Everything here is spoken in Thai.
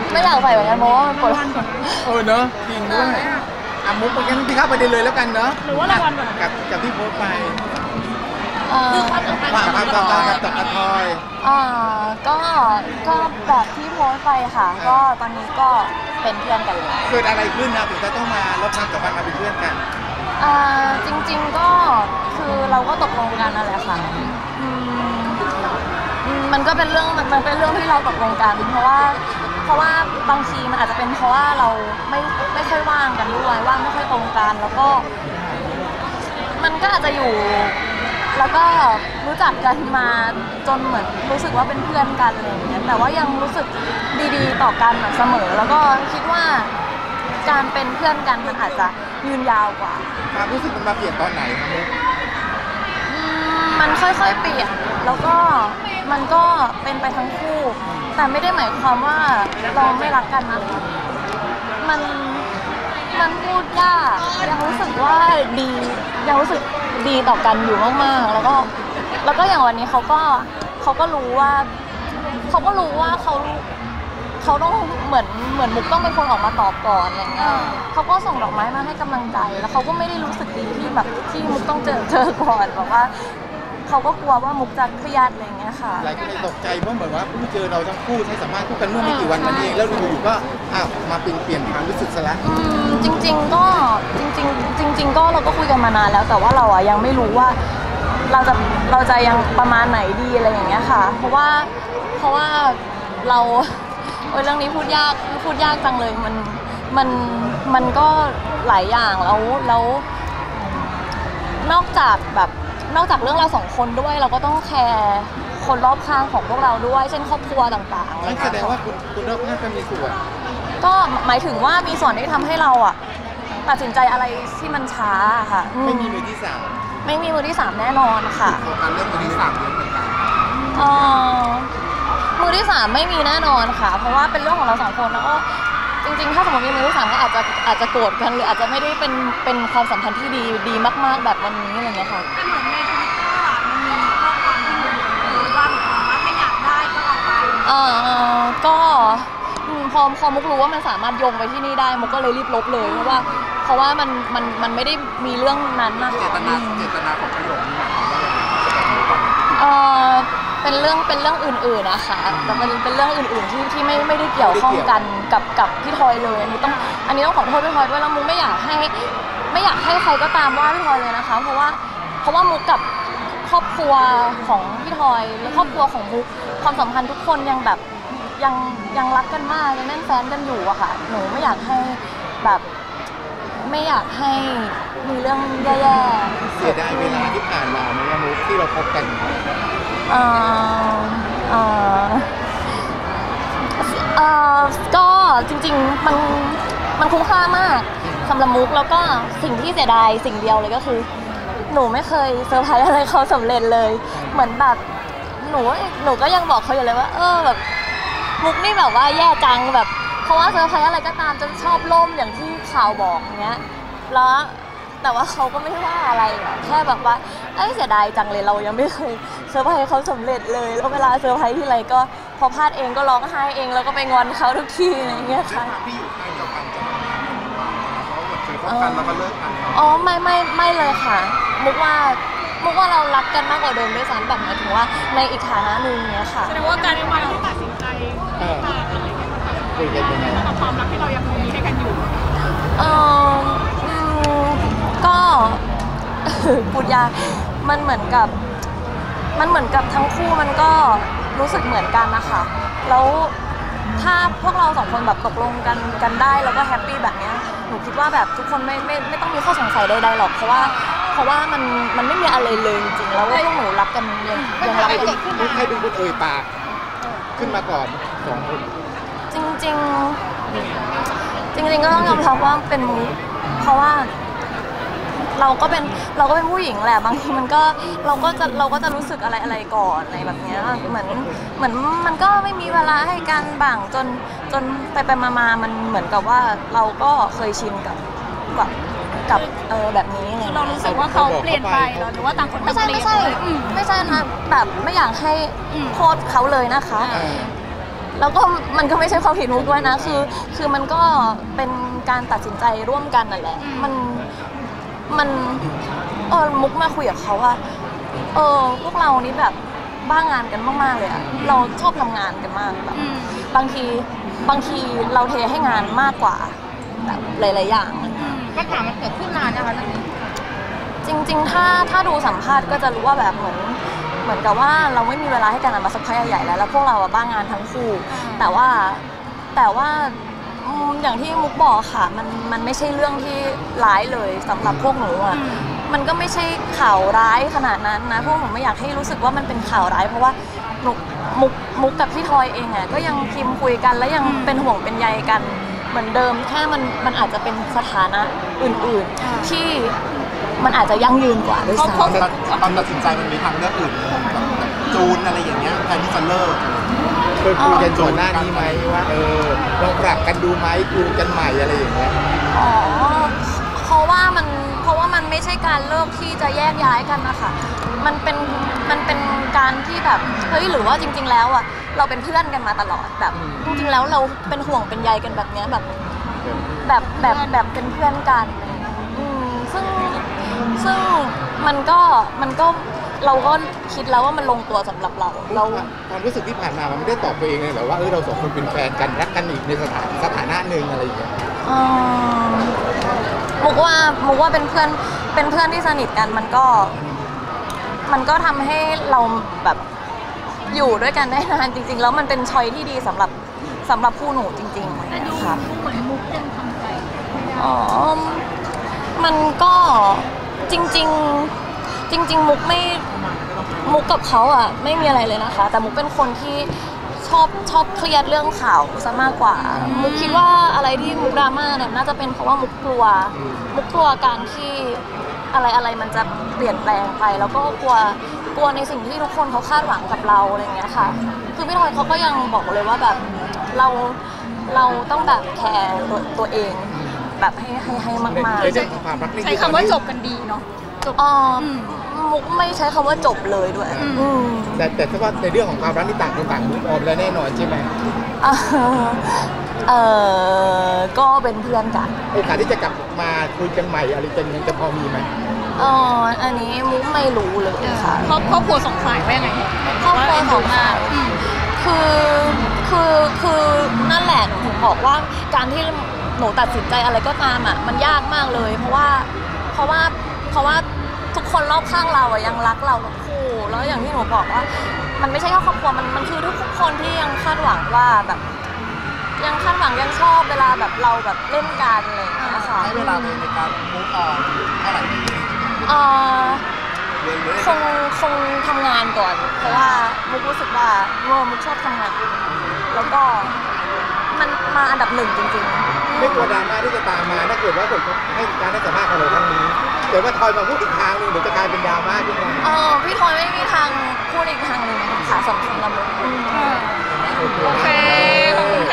ไม่อยากใส่เหมือนกันเพราะว่ามันปวดเนอะจริงด้วยมุกไปกันที่เข้าประเด็นเลยแล้วกันเนาะหรือว่ารางวัลแบบกับที่โพสต์ไปคือความสัมพันธ์กับอาทอยก็แบบที่โพสต์ไปค่ะก็ตอนนี้ก็เป็นเพื่อนกันเลยเกิดอะไรขึ้นนะถึงจะต้องมาลดความสัมพันธ์มาเป็นเพื่อนกันจริงๆก็คือเราก็ตกลงกันนั่นแหละค่ะมันก็เป็นเรื่องที่เราตกลงกันเพราะว่าบางทีมันอาจจะเป็นเพราะว่าเราไม่ค่อยว่างกันด้วยว่างไม่ค่อยตรงกันแล้วก็มันก็อาจจะอยู่แล้วก็รู้จักกันมาจนเหมือนรู้สึกว่าเป็นเพื่อนกันอะไรอย่างเงี้ยแต่ว่ายังรู้สึกดีๆต่อกันเสมอแล้วก็คิดว่าการเป็นเพื่อนกันมันอาจจะยืนยาวกว่าความรู้สึกมันมาเปลี่ยนตอนไหนครับมุกมันค่อยๆเปลี่ยนแล้วก็มันก็เป็นไปทั้งคู่แต่ไม่ได้หมายความว่าเราไม่รักกันนะมันพูดยากยังรู้สึกว่าดียังรู้สึกดีต่อกันอยู่มากๆแล้วก็อย่างวันนี้เขาก็รู้ว่าเขาต้องเหมือนมุกต้องเป็นคนออกมาตอบก่อนอะไรเงี้ยเขาก็ส่งดอกไม้มาให้กำลังใจแล้วเขาก็ไม่ได้รู้สึกดีที่แบบที่มุกต้องเจอก่อนแบบว่าเขาก็กลัวว่ามุกจะเครียดอะไรเงี้ยค่ะหลายคนเลยตกใจเพราะเหมือนว่าเพิ่งเจอเราทั้งคู่ให้สัมภาษณ์คู่กันเมื่อไม่กี่วันมานี้แล้วอยู่ๆก็มาเปลี่ยนความรู้สึกซะแล้วจริงๆก็เราก็คุยกันมานานแล้วแต่ว่าเราอะยังไม่รู้ว่าเราจะยังประมาณไหนดีอะไรอย่างเงี้ยค่ะเพราะว่าเราเรื่องนี้พูดยากจังเลยมันก็หลายอย่างแล้วนอกจากเรื่องเราสองคนด้วยเราก็ต้องแคร์คนรอบข้างของพวกเราด้วยเช่นครอบครัวต่างๆนั่นแสดงว่าคุณรอบข้างก็มีส่วนก็หมายถึงว่ามีส่วนที่ทำให้เราอะตัดสินใจอะไรที่มันช้าค่ะไม่มีมือที่สามไม่มีมือที่สามแน่นอนค่ะการเรื่องมือที่สามเยอะเหมือนกันมือที่สามไม่มีแน่นอนค่ะเพราะว่าเป็นเรื่องของเราสองคนแล้วก็จริงๆถ้าสมมติมีมือที่สามก็อาจจะโกรธกันหรืออาจจะไม่ได้เป็นความสัมพันธ์ที่ดีมากๆแบบวันนี้อะไรเงี้ยค่ะแต่เหมือนในทวิตเตอร์มันมีข้อความที่มุกว่าเหมือนว่าถ้าอยากได้ก็เอาไปก็พอมุกรู้ว่ามันสามารถโยงไปที่นี่ได้มุกก็เลยรีบลบเลยเพราะว่ามันไม่ได้มีเรื่องนั้นนะคะเจตนาของประโยคนี้หมายความว่าเป็นเรื่องอื่นๆนะคะแต่มันเป็นเรื่องอื่นๆที่ไม่ได้เกี่ยวข้องกันกับพี่ทอยเลยอันนี้ต้องขอโทษพี่ทอยด้วยแล้วมุกไม่อยากให้ใครก็ตามว่าพี่ทอยเลยนะคะเพราะว่ามุกกับครอบครัวของพี่ทอยและครอบครัวของมุกความสัมพันธ์ทุกคนยังแบบยังรักกันมากยังแน่นแฟ้นกันอยู่อะค่ะหนูไม่อยากให้แบบไม่อยากให้มีเรื่องแย่ๆเสียดายเวลาที่ผ่านมาไหมมุกที่เราคบกันก็จริงๆมันคุ้มค่ามากสำหรับมุกแล้วก็สิ่งที่เสียดายสิ่งเดียวเลยก็คือหนูไม่เคยเซอร์ไพรส์อะไรเขาสำเร็จเลยเหมือนแบบหนูก็ยังบอกเขาอยู่เลยว่าแบบมุกนี่แบบว่าแย่จังแบบเพราะว่าเซอร์ไพรส์อะไรก็ตามจะชอบล่มอย่างที่ข่าวบอกเงี้ยแล้วแต่ว่าเขาก็ไม่ได้ว่าอะไรแค่แบบว่าเสียดายจังเลยเรายังไม่เคยเซอร์ไพรส์เขาสำเร็จเลยแล้วเวลาเซอร์ไพรส์ที่ไรก็พอพลาดเองก็ร้องไห้เองแล้วก็ไปงอนเขาทุกทีอะไรเงี้ยค่ะพี่อยู่ใครเดียวกันจะเขาแบบเคยคบกันแล้วก็เลิกกันไม่เลยค่ะมุกว่าเรารักกันมากกว่าเดิมด้วยซ้ำแบบหมายถึงว่าในอีกฐานะหนึ่งเนี้ยค่ะแสดงว่าการที่ตัดสินใจคุยกันยังไงกับความรักที่เรายังมีให้กันอยู่ก็พูดยากมันเหมือนกับทั้งคู่มันก็รู้สึกเหมือนกันนะคะแล้วถ้าพวกเราสองคนแบบตกลงกันได้แล้วก็แฮปปี้แบบนี้หนูคิดว่าแบบทุกคนไม่ต้องมีข้อสงสัยใดๆหรอกเพราะว่ามันไม่มีอะไรเลยจริงๆแล้วพวกหนูรักกันยังรักกันใครเป็นคนปากขึ้นมาก่อนสองคนจริงก็ต้องยอมรับว่าเป็นมุกเพราะว่าเราก็เป็นผู้หญิงแหละบางทีมันก็เราก็จะรู้สึกอะไรก่อนอะไรแบบนี้เหมือนมันก็ไม่มีเวลาให้กันบ้างจนไปมามันเหมือนกับว่าเราก็เคยชินกับแบบนี้ไงเรารู้สึกว่าเขาเปลี่ยนไปหรือว่าต่างคนต่างเปลี่ยนไม่ใช่นะแบบไม่อยากให้โทษเขาเลยนะคะแล้วก็มันก็ไม่ใช่ความผิดมุกด้วยนะคือมันก็เป็นการตัดสินใจร่วมกันนั่นแหละมันมุกมาคุยกับเขาว่าพวกเรานี่แบบบ้างานกันมากๆเลยอะเราชอบทำงานกันมากแบบบางทีเราเทให้งานมากกว่าแบบหลายๆอย่างปัญหามันเกิดขึ้นนานนะคะเรื่องนี้จริงๆถ้าดูสัมภาษณ์ก็จะรู้ว่าแบบเหมือนกับว่าเราไม่มีเวลาให้กันมาสักพักใหญ่ๆแล้วพวกเราอะบ้างงานทั้งคู่แต่ว่าอย่างที่มุกบอกค่ะมันไม่ใช่เรื่องที่ร้ายเลยสำหรับพวกหนูอ่ะมันก็ไม่ใช่ข่าวร้ายขนาดนั้นนะพวกหนูไม่อยากให้รู้สึกว่ามันเป็นข่าวร้ายเพราะว่ามุกกับพี่ทอยเองอ่ะก็ยังพิมพ์คุยกันแล้วยังเป็นห่วงเป็นใยกันเหมือนเดิมแค่มันอาจจะเป็นสถานะอื่นๆที่มันอาจจะยั่งยืนกว่าด้วยซ้ำตอนตัดสินใจมันมีทางเลือกอื่นแบบจูนอะไรอย่างเงี้ยแทนที่จะเลิกเคยคุยกันก่อนหน้านี้ไหมว่าลองปรับกันดูไหมคุยกันใหม่อะไรอย่างเงี้ยเพราะว่ามันไม่ใช่การเลิกที่จะแยกย้ายกันนะคะมันเป็นการที่แบบเฮ้ยหรือว่าจริงๆแล้วอ่ะเราเป็นเพื่อนกันมาตลอดแบบจริงๆแล้วเราเป็นห่วงเป็นใยกันแบบเนี้ยแบบเป็นเพื่อนกันซึ่งมันก็เราก็คิดแล้วว่ามันลงตัวสำหรับเราความรู้สึกที่ผ่านมามันไม่ได้ตอบตัวเองเลยหรอว่าเราสองคนเป็นแฟนกันรักกันอีกในสถานะหนึ่งอะไรอย่างเงี้ยมุกว่าเป็นเพื่อนที่สนิทกันมันก็ทำให้เราแบบอยู่ด้วยกันได้นานจริงๆแล้วมันเป็นช้อยที่ดีสำหรับคู่หนูจริงๆแต่ดูเหมือนมุกยังทำใจมันก็จริงมุกกับเขาอ่ะไม่มีอะไรเลยนะคะแต่มุกเป็นคนที่ชอบเครียดเรื่องข่าวซะมากกว่ามุกคิดว่าอะไรที่มุกดราม่าเนี่ยน่าจะเป็นเพราะว่ามุกกลัวการที่อะไรมันจะเปลี่ยนแปลงไปแล้วก็กลัวในสิ่งที่ทุกคนเขาคาดหวังกับเราอะไรอย่างเงี้ยค่ะคือพี่ทอยเขาก็ยังบอกเลยว่าแบบเราต้องแบบแคร์ตัวเองแบบให้มากๆใช้คำว่าจบกันดีเนาะมุกไม่ใช้คำว่าจบเลยด้วยแต่ถ้าว่าในเรื่องของความรักนี่ต่างคนต่างมุกออมแล้วแน่นอนใช่ไหมก็เป็นเพื่อนกันโอกาสที่จะกลับมาคุยกันใหม่อะไรจะพอมีไหมอันนี้มุกไม่รู้เลยค่ะครอบครัวสองฝ่ายว่ายังไงครอบครัวสองฝ่ายคือนั่นแหละหนูถึงบอกว่าการที่หนูตัดสินใจอะไรก็ตามอ่ะมันยากมากเลยเพราะว่าทุกคนรอบข้างเราอ่ะยังรักเราทั้งคู่แล้วอย่างที่หนูบอกว่ามันไม่ใช่แค่ครอบครัวมันคือทุกคนที่ยังคาดหวังว่าแบบยังคาดหวังยังชอบเวลาแบบเราแบบเล่นกันอะไรอย่างเงี้ยค่ะให้เวลาในการมูฟออนเท่าไหร่คงทำงานก่อนเพราะว่ามุกรู้สึกว่ามุกชอบทำงานแล้วก็มันมาอันดับหนึ่งจริงๆไม่กลัวดราม่าที่จะตามมาถ้าเกิดว่าผมให้การให้สัมภาษณ์ของเราครั้งนี้เดี๋ยวว่าทอยมาพูดอีกทางนึงเดี๋ยวจะกลายเป็นดราม่าขึ้นมาพี่ทอยไม่มีทางพูดอีกทางหนึ่งค่ะสำหรับมุกโอเค